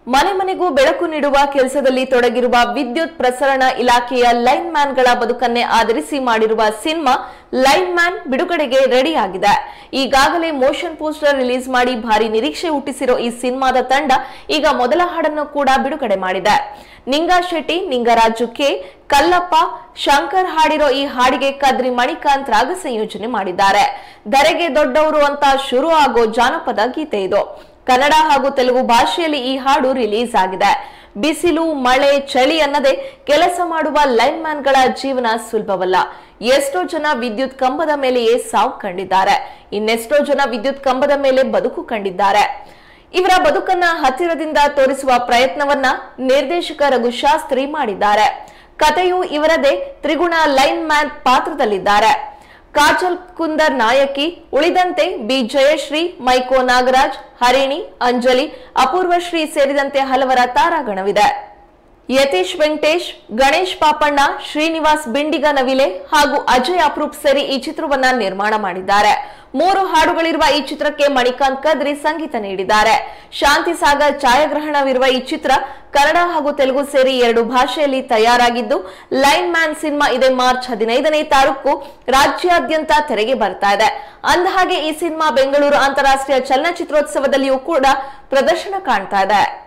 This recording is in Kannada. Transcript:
ಮನೆ ಮನೆಗೂ ಬೆಳಕು ನೀಡುವ ಕೆಲಸದಲ್ಲಿ ತೊಡಗಿರುವ ವಿದ್ಯುತ್ ಪ್ರಸರಣ ಇಲಾಖೆಯ ಲೈನ್ ಮ್ಯಾನ್ಗಳ ಬದುಕನ್ನೇ ಆಧರಿಸಿ ಮಾಡಿರುವ ಸಿನಿಮಾ ಲೈನ್ ಮ್ಯಾನ್ ಬಿಡುಗಡೆಗೆ ರೆಡಿ ಆಗಿದೆ. ಈಗಾಗಲೇ ಮೋಷನ್ ಪೋಸ್ಟರ್ ರಿಲೀಸ್ ಮಾಡಿ ಭಾರಿ ನಿರೀಕ್ಷೆ ಹುಟ್ಟಿಸಿರೋ ಈ ಸಿನಿಮಾದ ತಂಡ ಈಗ ಮೊದಲ ಹಾಡನ್ನು ಕೂಡ ಬಿಡುಗಡೆ ಮಾಡಿದೆ. ನಿಂಗಾ ಶೆಟ್ಟಿ, ನಿಂಗರಾಜು ಕೆ, ಕಲ್ಲಪ್ಪ, ಶಂಕರ್ ಹಾಡಿರೋ ಈ ಹಾಡಿಗೆ ಕದ್ರಿ ಮಣಿಕಾಂತ್ ರಾಗ ಸಂಯೋಜನೆ ಮಾಡಿದ್ದಾರೆ. ಧರೆಗೆ ದೊಡ್ಡವರು ಅಂತ ಶುರು ಆಗೋ ಜಾನಪದ ಗೀತೆ ಇದು. ಕನ್ನಡ ಹಾಗೂ ತೆಲುಗು ಭಾಷೆಯಲ್ಲಿ ಈ ಹಾಡು ರಿಲೀಸ್ ಆಗಿದೆ. ಬಿಸಿಲು, ಮಳೆ, ಚಳಿ ಅನ್ನದೇ ಕೆಲಸ ಮಾಡುವ ಲೈನ್ ಮ್ಯಾನ್ಗಳ ಜೀವನ ಸುಲಭವಲ್ಲ. ಎಷ್ಟೋ ಜನ ವಿದ್ಯುತ್ ಕಂಬದ ಮೇಲೆಯೇ ಸಾವು ಕಂಡಿದ್ದಾರೆ. ಇನ್ನೆಷ್ಟೋ ಜನ ವಿದ್ಯುತ್ ಕಂಬದ ಮೇಲೆ ಬದುಕು ಕಂಡಿದ್ದಾರೆ. ಇವರ ಬದುಕನ್ನ ಹತ್ತಿರದಿಂದ ತೋರಿಸುವ ಪ್ರಯತ್ನವನ್ನ ನಿರ್ದೇಶಕ ರಘುಶಾಸ್ತ್ರಿ ಮಾಡಿದ್ದಾರೆ. ಕಥೆಯು ಇವರದೇ. ತ್ರಿಗುಣ ಲೈನ್ ಮ್ಯಾನ್ ಪಾತ್ರದಲ್ಲಿದ್ದಾರೆ. ಕಾಜಲ್ ಕುಂದರ್ ನಾಯಕಿ, ಉಳಿದಂತೆ ಬಿ ಜಯಶ್ರೀ, ಮೈಕೋ ನಾಗರಾಜ್, ಹರಿಣಿ, ಅಂಜಲಿ, ಅಪೂರ್ವಶ್ರೀ ಸೇರಿದಂತೆ ಹಲವರ ತಾರಾಗಣವಿದೆ. ಯತೀಶ್ ವೆಂಕಟೇಶ್, ಗಣೇಶ್ ಪಾಪಣ್ಣ, ಶ್ರೀನಿವಾಸ್ ಬಿಂಡಿಗ ನವಿಲೆ ಹಾಗೂ ಅಜಯ್ ಅಪ್ರೂಪ್ ಸೇರಿ ಈ ಚಿತ್ರವನ್ನ ನಿರ್ಮಾಣ ಮಾಡಿದ್ದಾರೆ. 3 ಹಾಡುಗಳಿರುವ ಈ ಚಿತ್ರಕ್ಕೆ ಮಣಿಕಾಂತ್ ಕದ್ರಿ ಸಂಗೀತ ನೀಡಿದ್ದಾರೆ. ಶಾಂತಿ ಸಾಗರ್ ಛಾಯಾಗ್ರಹಣವಿರುವ ಈ ಚಿತ್ರ ಕನ್ನಡ ಹಾಗೂ ತೆಲುಗು ಸೇರಿ 2 ಭಾಷೆಯಲ್ಲಿ ತಯಾರಾಗಿದ್ದು, ಲೈನ್ ಮ್ಯಾನ್ ಸಿನಿಮಾ ಇದೇ ಮಾರ್ಚ್ 15ನೇ ತಾರೀಕು ರಾಜ್ಯಾದ್ಯಂತ ತೆರೆಗೆ ಬರ್ತಾ ಇದೆ. ಅಂದಹಾಗೆ ಈ ಸಿನಿಮಾ ಬೆಂಗಳೂರು ಅಂತಾರಾಷ್ಟ್ರೀಯ ಚಲನಚಿತ್ರೋತ್ಸವದಲ್ಲಿಯೂ ಕೂಡ ಪ್ರದರ್ಶನ ಕಾಣ್ತಾ ಇದೆ.